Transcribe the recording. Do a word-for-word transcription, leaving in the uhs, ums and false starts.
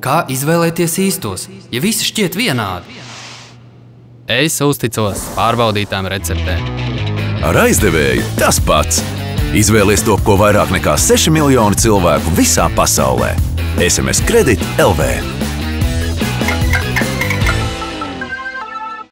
Kā izvēlēties īstos, ja visi šķiet vienādi? Es uzticos pārbaudītām receptēm. Ar aizdevēju tas pats. Izvēlies to, ko vairāk nekā seši miljoni cilvēku visā pasaulē. S M S Kredit L V.